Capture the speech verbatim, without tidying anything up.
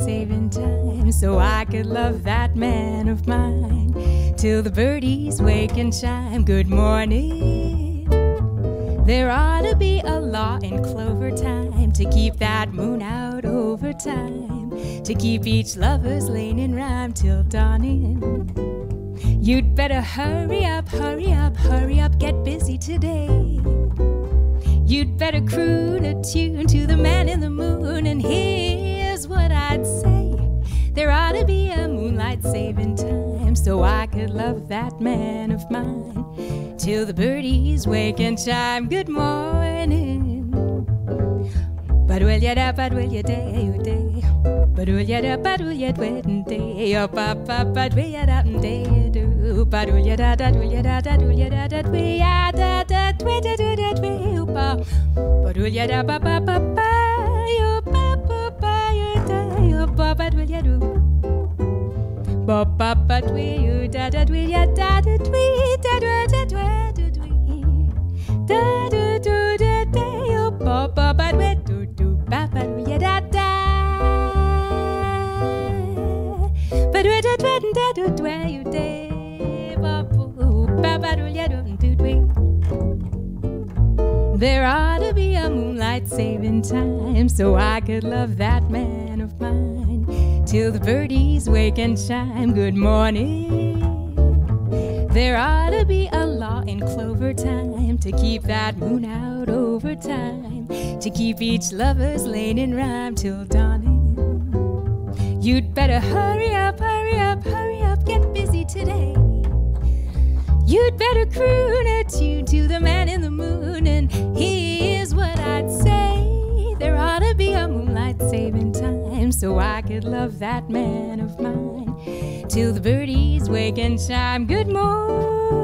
saving time, so I could love that man of mine till the birdies wake and chime good morning. There ought to be a law in clover time to keep that moon out over time, to keep each lover's lane in rhyme till dawning. You'd better hurry up, hurry up, hurry up, get busy today. You'd better croon a tune to the man in the moon, and here's what I'd say. There ought to be a moonlight saving time, so I could love that man of mine till the birdies wake and chime good morning. But will ya da, but will ya day, you day. But will ya da, but will ya wedding day. Oh, pa, pa, but will ya da, day, do. But will ya da, da, will ya da, da, will ya da, da, will ya da, da, will ya da, da, will pa. But will ya da, pa, pa, pa, pa, yo, pa, pa, pa, yo, da, yo, pa, but will ya do. Ba, pa, but will you da, da, will ya da, da, will da, da, da, da, da, da, da, do, da, da, yo, pa, pa, but will do, do, pa, but will ya da, da. But will da, da, da, da, da, you day, ba, boo, pa, but will ya do, do, do. There ought to be a moonlight saving time, so I could love that man of mine till the birdies wake and chime good morning. There ought to be a law in clover time to keep that moon out over time, to keep each lover's lane in rhyme till dawning. You'd better hurry up, hurry up, hurry up, get busy today. You'd better croon a tune to the man in the moon, and here's what I'd say. There ought to be a moonlight saving time, so I could love that man of mine till the birdies wake and chime good morning.